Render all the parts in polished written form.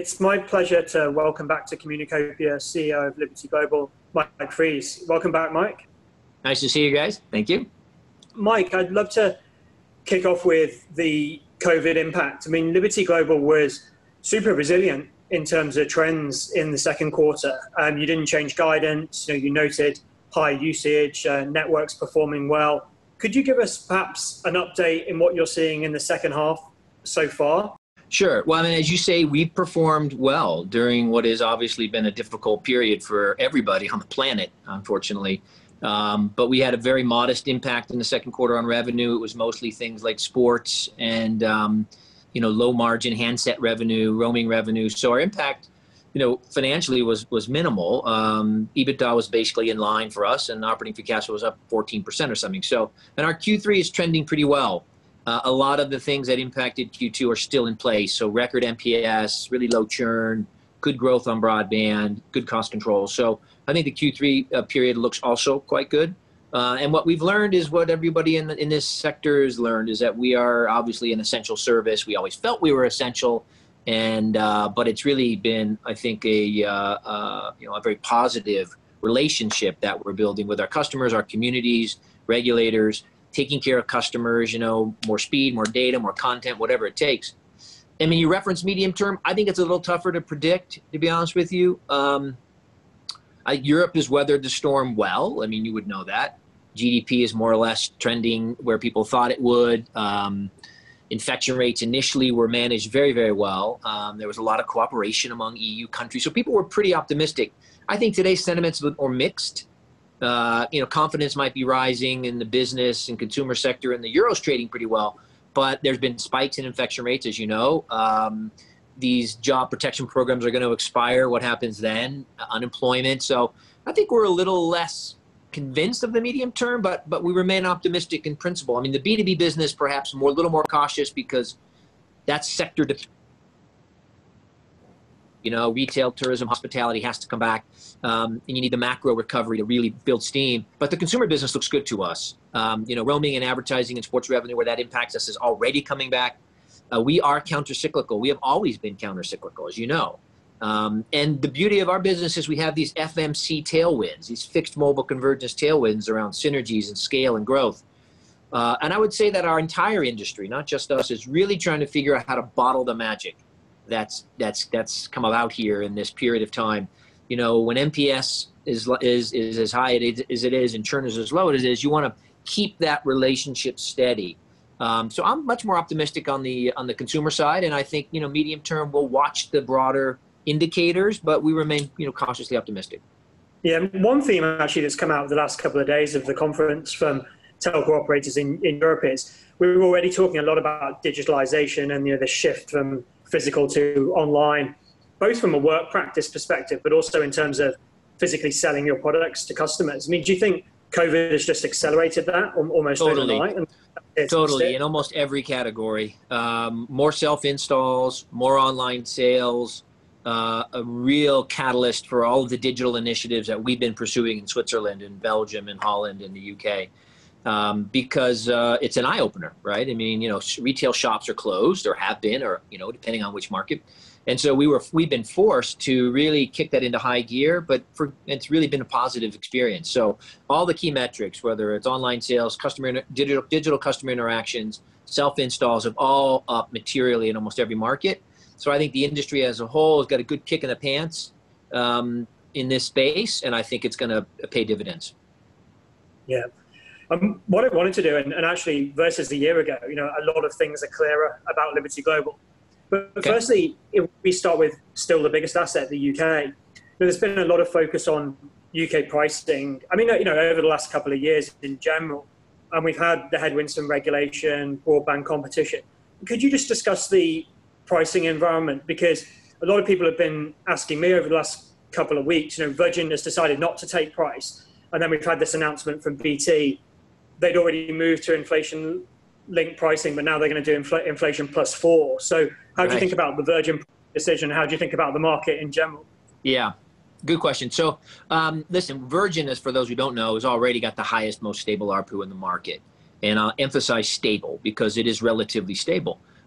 It's my pleasure to welcome back to Communicopia CEO of Liberty Global, Mike Fries. Welcome back, Mike. Nice to see you guys. Thank you. Mike, I'd love to kick off with the COVID impact. I mean, Liberty Global was super resilient in terms of trends in the second quarter. You didn't change guidance. You noted high usage, networks performing well. Could you give us perhaps an update in what you're seeing in the second half so far? Sure. Well, I mean, as you say, we've performed well during what has obviously been a difficult period for everybody on the planet, unfortunately. But we had a very modest impact in the second quarter on revenue. It was mostly things like sports and, low margin handset revenue, roaming revenue. So our impact, financially was minimal. EBITDA was basically in line for us, and operating free cash flow was up 14% or something. So, and our Q3 is trending pretty well. A lot of the things that impacted Q2 are still in place. So record NPS, really low churn, good growth on broadband, good cost control. So I think the Q3 period looks also quite good. And what we've learned is what everybody in this sector has learned is that we are obviously an essential service. We always felt we were essential, and but it's really been, I think, a very positive relationship that we're building with our customers, our communities, regulators, taking care of customers, more speed, more data, more content, whatever it takes. I mean, you referenced medium term. I think it's a little tougher to predict, to be honest with you. Europe has weathered the storm well. I mean, you would know that. GDP is more or less trending where people thought it would. Infection rates initially were managed very, very well. There was a lot of cooperation among EU countries. So people were pretty optimistic. I think today's sentiment's a bit more mixed. Confidence might be rising in the business and consumer sector, and the euro's trading pretty well. But there's been spikes in infection rates, as you know. These job protection programs are going to expire. What happens then? Unemployment. So I think we're a little less convinced of the medium term, but we remain optimistic in principle. I mean, the B2B business perhaps a little more cautious because that's sector dependent. Retail, tourism, hospitality has to come back, and you need the macro recovery to really build steam. But the consumer business looks good to us. Roaming and advertising and sports revenue, where that impacts us, is already coming back. We are countercyclical. We have always been countercyclical, as you know. And the beauty of our business is we have these FMC tailwinds, these fixed mobile convergence tailwinds around synergies and scale and growth. And I would say that our entire industry, not just us, is really trying to figure out how to bottle the magic that's come about here in this period of time. When NPS is as high as it is and churn is as low as it is, you want to keep that relationship steady. So I'm much more optimistic on the consumer side, and I think medium term we'll watch the broader indicators, but we remain cautiously optimistic. Yeah, one theme actually that's come out the last couple of days of the conference from telco operators in Europe is we were already talking a lot about digitalization and the shift from physical to online, both from a work practice perspective, but also in terms of physically selling your products to customers. I mean, do you think COVID has just accelerated that almost overnight? Totally, in almost every category. More self-installs, more online sales, a real catalyst for all of the digital initiatives that we've been pursuing in Switzerland and Belgium and Holland and the UK. Because it's an eye-opener, right? I mean, retail shops are closed or have been, or, depending on which market. And so we've been forced to really kick that into high gear, but it's really been a positive experience. So all the key metrics, whether it's online sales, digital customer interactions, self-installs, have all up materially in almost every market. So I think the industry as a whole has got a good kick in the pants in this space, and I think it's going to pay dividends. Yeah. What I wanted to do, and actually versus a year ago, a lot of things are clearer about Liberty Global. But okay. Firstly, if we start with still the biggest asset, the UK. There's been a lot of focus on UK pricing. I mean, over the last couple of years in general, and we've had the headwinds from regulation, broadband competition. Could you just discuss the pricing environment? Because a lot of people have been asking me over the last couple of weeks, Virgin has decided not to take price. And then we've had this announcement from BT. They'd already moved to inflation-linked pricing, but now they're going to do inflation plus 4. So how do you think about the Virgin decision? How do you think about the market in general? Yeah, good question. So listen, Virgin, is, for those who don't know, has already got the highest, most stable ARPU in the market. And I'll emphasize stable because it is relatively stable.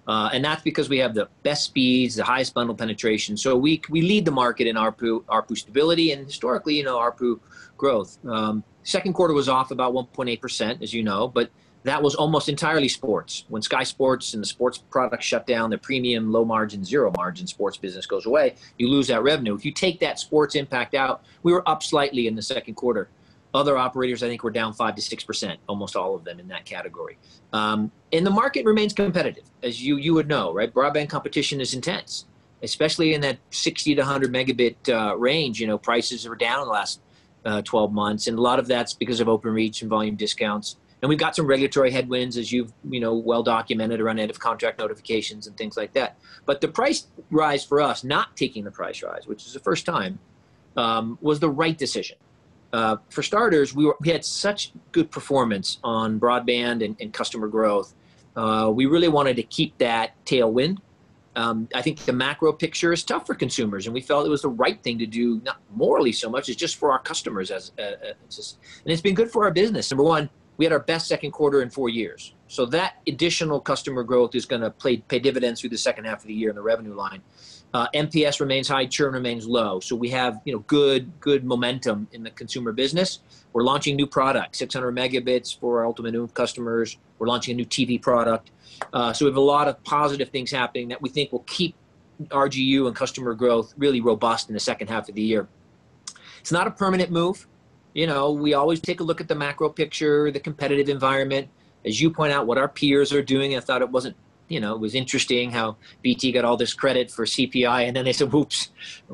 And that's because we have the best speeds, the highest bundle penetration. So we lead the market in ARPU stability, and historically, ARPU growth. Second quarter was off about 1.8%, as you know, but that was almost entirely sports. When Sky Sports and the sports products shut down, the premium, low margin, zero margin sports business goes away, you lose that revenue. If you take that sports impact out, we were up slightly in the second quarter. Other operators, I think, were down 5 to 6%, almost all of them in that category. And the market remains competitive, as you would know, right? Broadband competition is intense, especially in that 60 to 100 megabit range. Prices are down in the last 12 months, and a lot of that's because of Openreach and volume discounts. And we've got some regulatory headwinds, as you've well documented, around end of contract notifications and things like that. But the price rise for us, not taking the price rise, which is the first time, was the right decision. For starters, we had such good performance on broadband and customer growth. We really wanted to keep that tailwind. I think the macro picture is tough for consumers, and we felt it was the right thing to do, not morally so much, as just for our customers. And it's been good for our business. Number one, we had our best second quarter in 4 years. So that additional customer growth is going to pay dividends through the second half of the year in the revenue line. NPS remains high, churn remains low. So we have good momentum in the consumer business. We're launching new products, 600 megabits for our Ultimate New customers. We're launching a new TV product. So we have a lot of positive things happening that we think will keep RGU and customer growth really robust in the second half of the year. It's not a permanent move. We always take a look at the macro picture, the competitive environment. As you point out, what our peers are doing, I thought it was interesting how BT got all this credit for CPI, and then they said, whoops.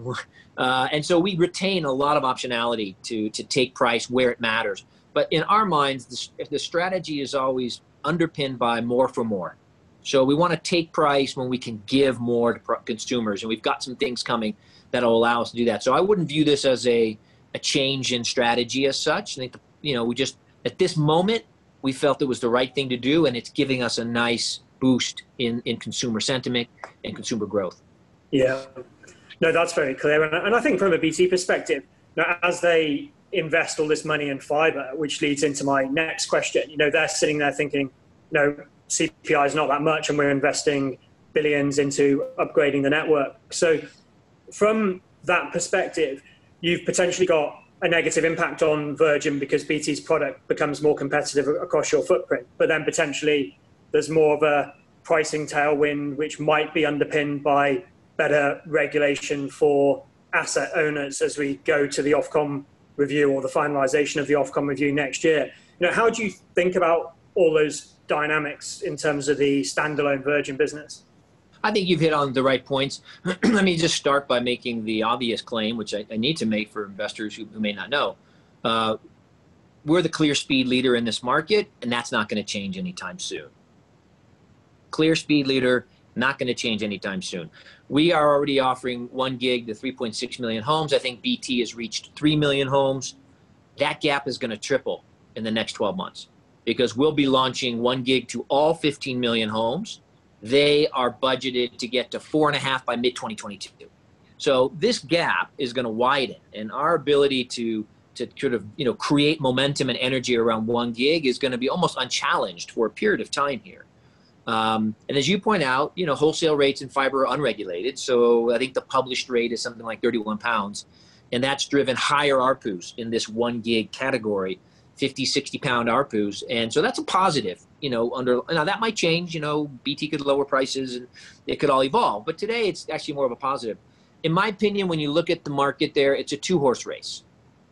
And so we retain a lot of optionality to take price where it matters. But in our minds, the strategy is always underpinned by more for more. So we want to take price when we can give more to consumers, and we've got some things coming that will allow us to do that. So I wouldn't view this as a change in strategy as such. I think, we just, at this moment, we felt it was the right thing to do, and it's giving us a nice boost in consumer sentiment and consumer growth. Yeah, no, that's very clear. And I think from a BT perspective, as they invest all this money in fiber, which leads into my next question, they're sitting there thinking, CPI is not that much, and we're investing billions into upgrading the network. So from that perspective, you've potentially got a negative impact on Virgin because BT's product becomes more competitive across your footprint. But then potentially there's more of a pricing tailwind, which might be underpinned by better regulation for asset owners as we go to the Ofcom review or the finalization of the Ofcom review next year. How do you think about all those dynamics in terms of the standalone Virgin business? I think you've hit on the right points. Let me just start by making the obvious claim, which I need to make for investors who may not know. We're the clear speed leader in this market, and that's not going to change anytime soon. Clear speed leader, not going to change anytime soon. We are already offering 1 gig to 3.6 million homes. I think BT has reached 3 million homes. That gap is going to triple in the next 12 months because we'll be launching 1 gig to all 15 million homes. They are budgeted to get to 4.5 by mid-2022. So this gap is going to widen, and our ability to sort of create momentum and energy around 1 gig is going to be almost unchallenged for a period of time here. And as you point out, wholesale rates in fiber are unregulated. So I think the published rate is something like £31, and that's driven higher ARPUs in this 1 gig category, 50, 60 pound ARPUs. And so that's a positive, now that might change, BT could lower prices and it could all evolve. But today it's actually more of a positive. In my opinion, when you look at the market there, it's a 2-horse race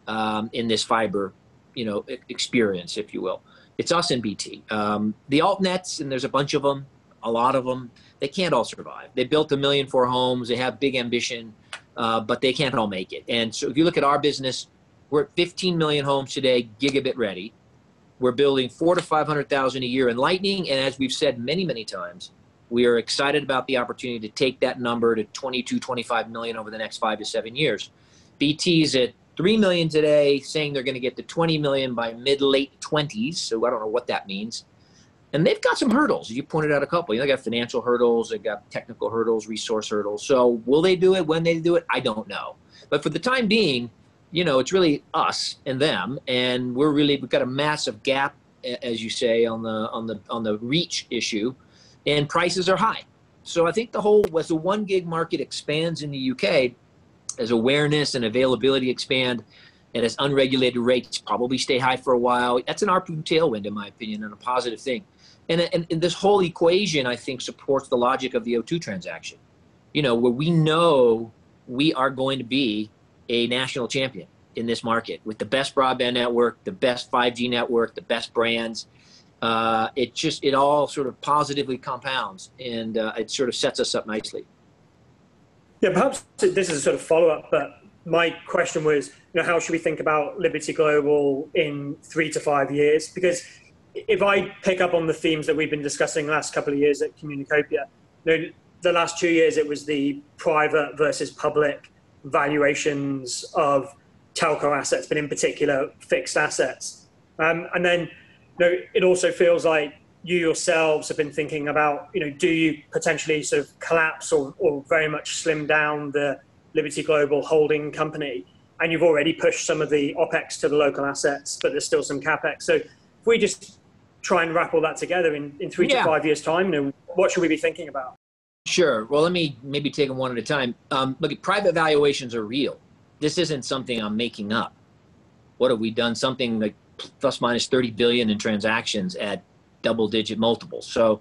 in this fiber, experience, if you will. It's us and BT. The alt nets, and there's a bunch of them, a lot of them, they can't all survive. They built 1 million for homes. They have big ambition, but they can't all make it. And so if you look at our business, we're at 15 million homes today, gigabit ready. We're building 400,000 to 500,000 a year in Lightning. And as we've said many, many times, we are excited about the opportunity to take that number to 22, 25 million over the next 5 to 7 years. BT's at 3 million today, saying they're going to get to 20 million by mid-late 20s. So I don't know what that means. And they've got some hurdles. You pointed out a couple. They got financial hurdles. They've got technical hurdles, resource hurdles. So will they do it? When they do it? I don't know. But for the time being, it's really us and them. And we've got a massive gap, as you say, on the reach issue. and prices are high. So I think as the 1 gig market expands in the UK, as awareness and availability expand, and as unregulated rates probably stay high for a while, that's an ARPU tailwind, in my opinion, and a positive thing. And this whole equation, I think, supports the logic of the O2 transaction, where we know we are going to be a national champion in this market with the best broadband network, the best 5G network, the best brands. It all sort of positively compounds, and it sort of sets us up nicely. Yeah, perhaps this is a sort of follow-up, but my question was, how should we think about Liberty Global in 3 to 5 years? Because if I pick up on the themes that we've been discussing the last couple of years at Communicopia, the last 2 years it was the private versus public valuations of telco assets, but in particular fixed assets. And then it also feels like you yourselves have been thinking about, do you potentially sort of collapse or very much slim down the Liberty Global holding company? And you've already pushed some of the OPEX to the local assets, but there's still some CapEx. So if we just try and wrap all that together in 3 to 5 years' time, what should we be thinking about? Sure. Well, let me maybe take them one at a time. Look, private valuations are real. This isn't something I'm making up. What have we done? Something like plus minus 30 billion in transactions at double-digit multiples. So,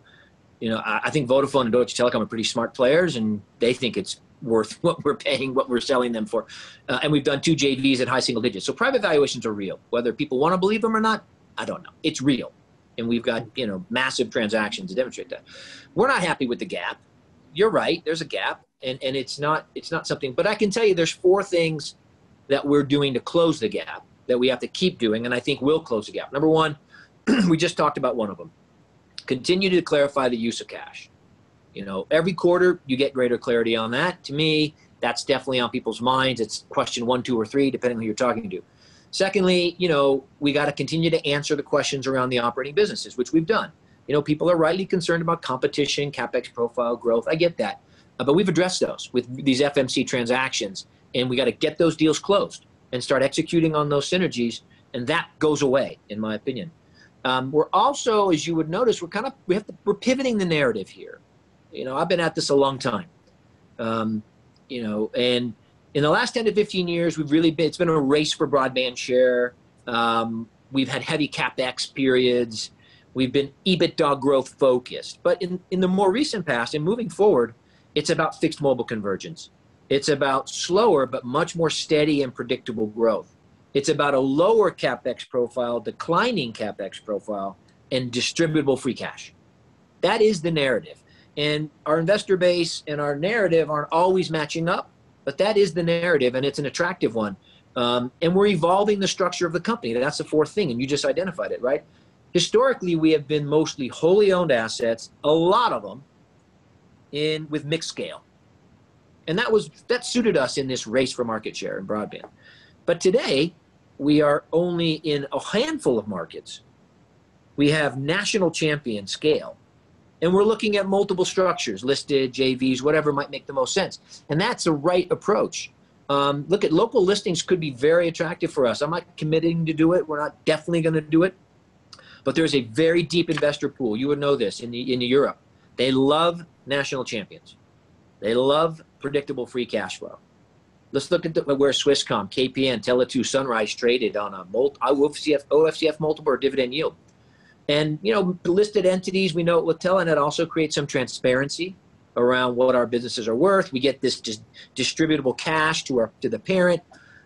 I think Vodafone and Deutsche Telekom are pretty smart players, and they think it's worth what we're paying, what we're selling them for. And we've done 2 JVs at high single digits. So private valuations are real. Whether people want to believe them or not, I don't know. It's real. And we've got, massive transactions to demonstrate that. We're not happy with the gap. You're right. There's a gap, and it's not something, but I can tell you there's 4 things that we're doing to close the gap that we have to keep doing, and I think we'll close the gap. Number 1, we just talked about one of them. Continue to clarify the use of cash. Every quarter you get greater clarity on that. To me, that's definitely on people's minds. It's question 1, 2, or 3, depending on who you're talking to. Secondly, we got to continue to answer the questions around the operating businesses, which we've done. People are rightly concerned about competition, CapEx profile, growth. I get that. But we've addressed those with these FMC transactions, and we got to get those deals closed and start executing on those synergies, and that goes away, in my opinion. We're also, as you would notice, we're pivoting the narrative here. I've been at this a long time, and in the last 10 to 15 years, it's been a race for broadband share. We've had heavy CapEx periods. We've been EBITDA growth focused. But in the more recent past and moving forward, it's about fixed mobile convergence. It's about slower but much more steady and predictable growth. It's about a lower CapEx profile, declining CapEx profile, and distributable free cash. That is the narrative. And our investor base and our narrative aren't always matching up, but that is the narrative, and it's an attractive one. And we're evolving the structure of the company. That's the 4th thing, and you just identified it, right? Historically, we have been mostly wholly owned assets, a lot of them, with mixed scale. And that suited us in this race for market share in broadband. But today, we are only in a handful of markets. We have national champion scale. And we're looking at multiple structures, listed, JVs, whatever might make the most sense. And that's the right approach. Look, at local listings could be very attractive for us. I'm not committing to do it. We're not definitely going to do it. But there's a very deep investor pool. You would know this in Europe. They love national champions. They love predictable free cash flow. Let's look at where Swisscom, KPN, Tele2, Sunrise traded on a OFCF multiple or dividend yield. And, listed entities, we know with Telenet also creates some transparency around what our businesses are worth. We get this distributable cash to the parent.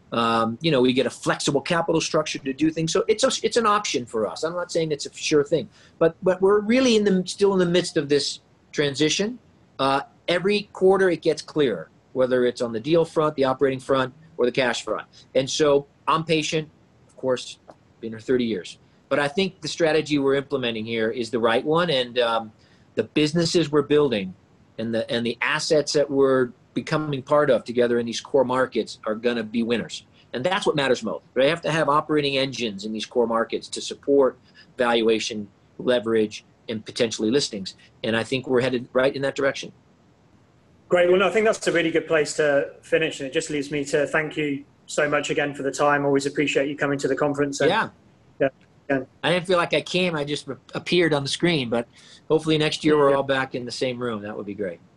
We get a flexible capital structure to do things. So it's an option for us. I'm not saying it's a sure thing, but we're really still in the midst of this transition. Every quarter it gets clearer, whether it's on the deal front, the operating front, or the cash front. And so I'm patient, of course, been here 30 years. But I think the strategy we're implementing here is the right one, and the businesses we're building and the assets that we're becoming part of together in these core markets are going to be winners. And that's what matters most. They have to have operating engines in these core markets to support valuation, leverage, and potentially listings. And I think we're headed right in that direction. Great. Well, no, I think that's a really good place to finish. And it just leaves me to thank you so much again for the time. Always appreciate you coming to the conference. And, yeah. I didn't feel like I came. I just appeared on the screen. But hopefully next year we're all back in the same room. That would be great.